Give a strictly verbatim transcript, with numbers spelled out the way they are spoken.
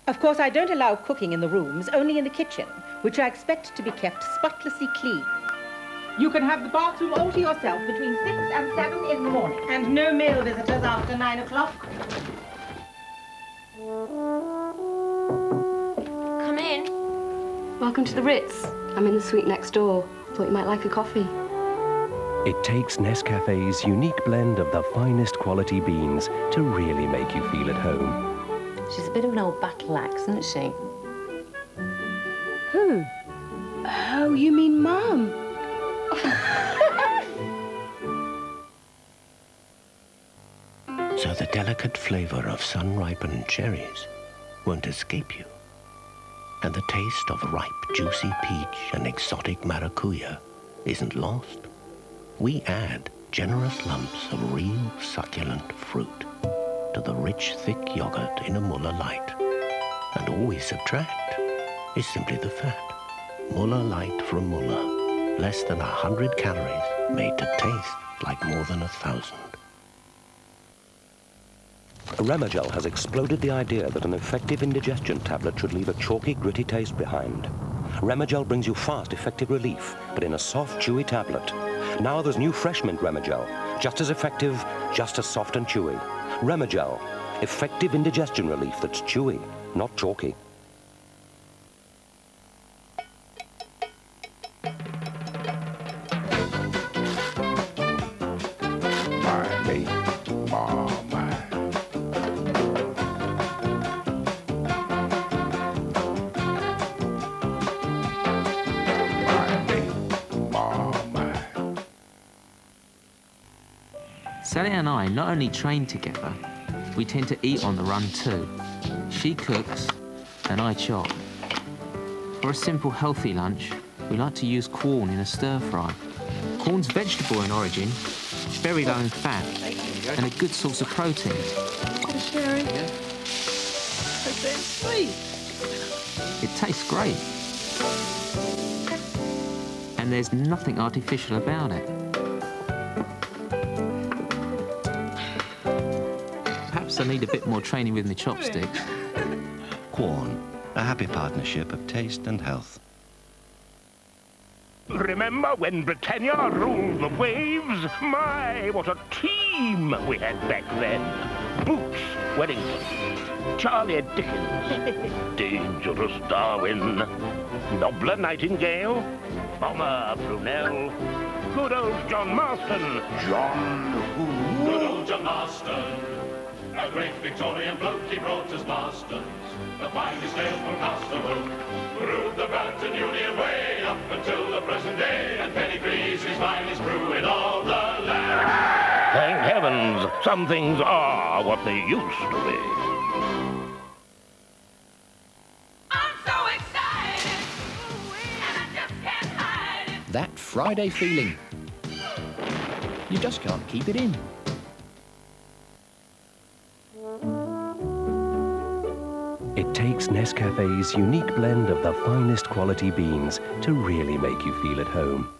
Of course, I don't allow cooking in the rooms, only in the kitchen, which I expect to be kept spotlessly clean. You can have the bathroom all to yourself between six and seven in the morning. And no male visitors after nine o'clock. Come in. Welcome to the Ritz. I'm in the suite next door. Thought you might like a coffee. It takes Nescafe's unique blend of the finest quality beans to really make you feel at home. She's a bit of an old battle axe, isn't she? Who? Oh, you mean Mum? So the delicate flavour of sun-ripened cherries won't escape you. And the taste of ripe, juicy peach and exotic maracuya isn't lost. We add generous lumps of real succulent fruit to the rich, thick yogurt in a Muller Light. And all we subtract is simply the fat. Muller Light from Muller. Less than a hundred calories, made to taste like more than a thousand. Remegel has exploded the idea that an effective indigestion tablet should leave a chalky, gritty taste behind. Remegel brings you fast, effective relief, but in a soft, chewy tablet. Now there's new fresh mint Remegel, just as effective, just as soft and chewy. Remegel, effective indigestion relief that's chewy, not chalky. Sally and I not only train together, we tend to eat on the run too. She cooks and I chop. For a simple healthy lunch, we like to use Quorn in a stir-fry. Quorn's vegetable in origin, very low in fat, and a good source of protein. Sherry. Yeah. It tastes great. And there's nothing artificial about it. Perhaps I need a bit more training with my chopsticks. Quorn, a happy partnership of taste and health. Remember when Britannia ruled the waves? My, what a team we had back then. Boots, Wellington, Charlie Dickens, Dangerous Darwin, Nobler Nightingale, Bomber Brunel, good old John Marston. John who? Good old John Marston, a great Victorian bloke, he brought us Marstons, the finest ale from Castlewell. Brewed the Belton Union way up until the present day, and Pedigree's his finest brew in all the land. Thank heavens, some things are what they used to be. I'm so excited, and I just can't hide it. That Friday feeling. You just can't keep it in. It takes Nescafe's unique blend of the finest quality beans to really make you feel at home.